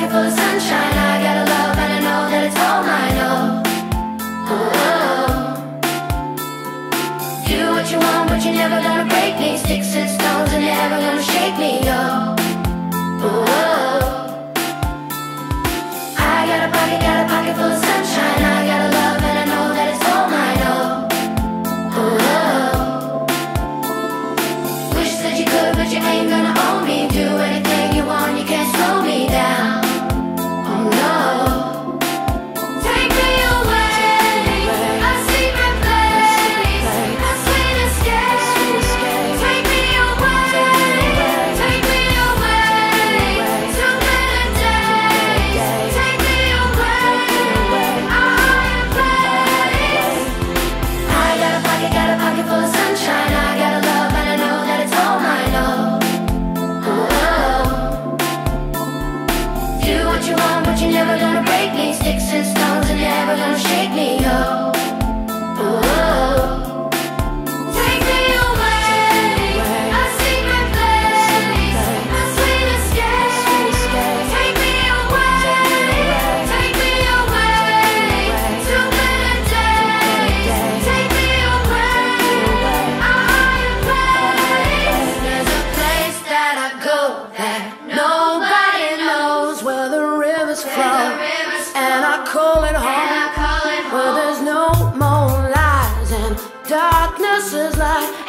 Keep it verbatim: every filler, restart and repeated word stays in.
pocket full of sunshine. I got a love and I know that it's all mine. Oh, oh, oh. Do what you want, but you're never gonna break me. Sticks and stones and you're never gonna shake me. Oh, oh, oh. I got a pocket, got a pocket full of sunshine. I got a love and I know that it's all mine. Oh, oh, oh. Wish that you could, but you ain't gonna own me. Do anything you want, you can't slow me down. Oh no. Take me away, a secret place, a sweet escape. Take me away, take me away, to better days. Take me away, a higher place. I got a pocket, got a pocket full of sunshine. I got a love and I know that it's all mine. Oh, oh, oh. Do what you want, but you're never gonna break me. Sticks and stones and you're never gonna shake me. Oh, oh, oh. Take me away, a secret place, a sweet escape. Take me away, take me away, to better days. Take me away, a higher place. There's a place that I go that nobody knows, where the rivers flow, and I call it home, where there's no more lies and darkness is light.